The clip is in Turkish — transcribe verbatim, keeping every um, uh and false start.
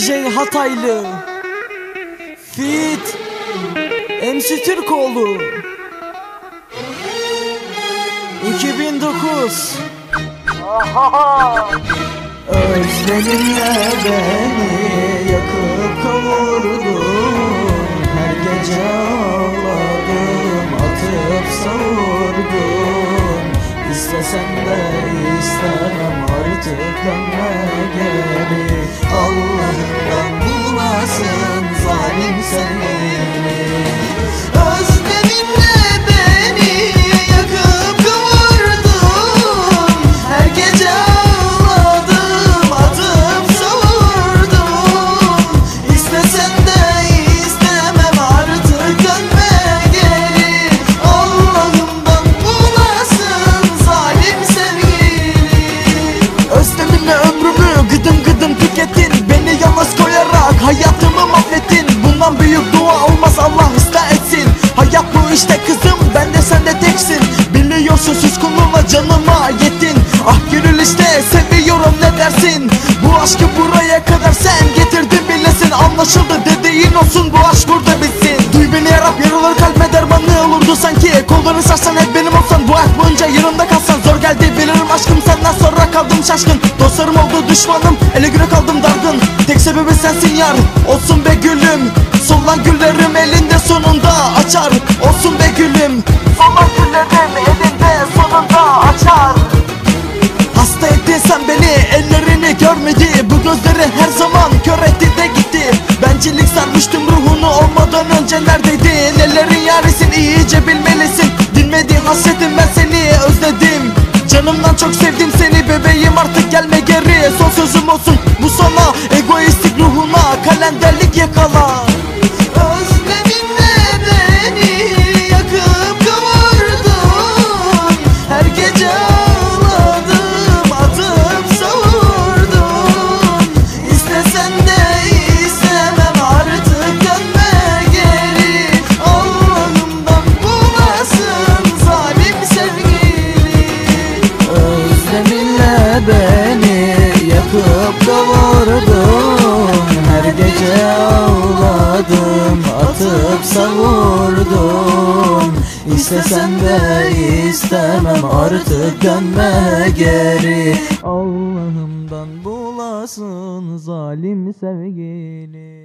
J Hataylı Fit M C Türkoğlu iki bin dokuz. Özleminle beni yakıp kavurdun, her gece ağladım, atıp savurdun. İstesem de istemem artık dönme geri. Allah'ından bulasın zalim seni. Özleminle beni yakıp kavurdun, her gece ağladım, atıp savurdun. İstesem de istemem artık dönme geri. Allah'ımdan bulasın zalim sevgili. Özleminle ömrümü gıdım gıdım tükettin, beni yalnız koyarak hayatımı mahvettin. Bundan büyük dua olmaz, Allah ıslah etsin. Hayat bu işte kızım, ben de sen de teksin. Biliyorsun suskunluğuna canıma yettin. Ah gönül işte seviyorum ne dersin? Bu aşkı buraya kadar sen getirdin bilesin. Anlaşıldı dediğin olsun, bu aşk burada bitsin. Duy beni yarab, yaralar kalbime dermanlı olurdu sanki. Kollarını sarsan hep benim olsan, bu hayat boyunca yanımda kalsan. Zor geldi bilirim aşkım, senden sonra kaldım şaşkın. Dostlarım oldu düşmanım, ele güne kaldım dargın. Tek sebebi sensin yar, olsun be gülüm. Solan güllerim elinde sonunda açar. Olsun be gülüm, solan güllerim elinde sonunda açar. Hasta ettin sen beni, ellerini görmedi. Bu gözleri her zaman kör etti de gitti. Bencillik sarmıştım ruhunu, olmadan önce neredeydin? Ellerin yarisin, iyice bilmelisin. Dinmedi hasretim, ben seni özledim. Canımdan çok sevdim seni bebeğim, artık gelme geri. Son sözüm olsun bu sana, egoistik ruhuna kalenderlik yakala. Özleminle beni yakıp kavurdun, her gece ağladım, atıp savurdun. İstesen de istemem artık dönme geri. Allah'ımdan bulasın zalim sevgili. Özleminle beni yakıp kavurdun, her gece ağladım, atıp savurdum. İstesem de istemem artık dönme geri. Allah'ımdan bulasın zalim sevgili.